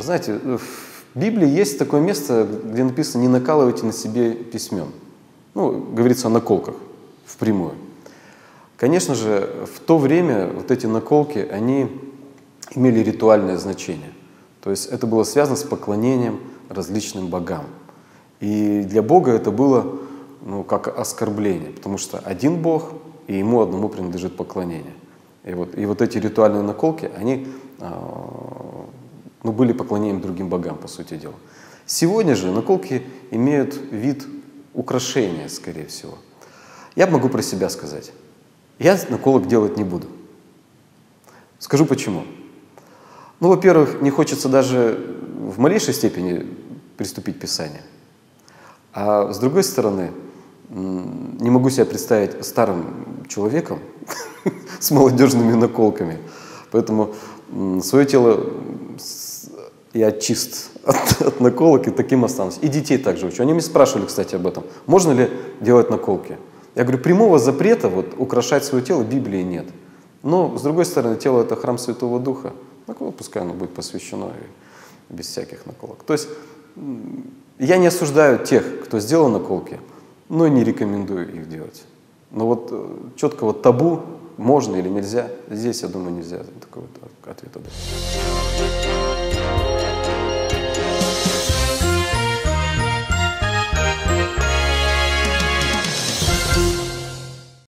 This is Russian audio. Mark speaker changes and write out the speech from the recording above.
Speaker 1: Знаете, в Библии есть такое место, где написано «не накалывайте на себе письмен». Ну, говорится о наколках впрямую. Конечно же, в то время вот эти наколки, они имели ритуальное значение. То есть это было связано с поклонением различным богам. И для Бога это было, ну, как оскорбление, потому что один Бог, и Ему одному принадлежит поклонение. И вот эти ритуальные наколки, они были поклонением другим богам, по сути дела. Сегодня же наколки имеют вид украшения, скорее всего. Я могу про себя сказать. Я наколок делать не буду. Скажу почему. Ну, во-первых, не хочется даже в малейшей степени приступить к писанию. А с другой стороны, не могу себя представить старым человеком с молодежными наколками. Поэтому свое тело я чист от наколок и таким останусь. И детей также учу. Они меня спрашивали, кстати, об этом. Можно ли делать наколки? Я говорю, прямого запрета украшать свое тело в Библии нет. Но, с другой стороны, тело — это храм Святого Духа. Пускай оно будет посвящено и без всяких наколок. То есть я не осуждаю тех, кто сделал наколки, но и не рекомендую их делать. Но четкого табу, можно или нельзя, здесь, я думаю, нельзя такой ответ дать.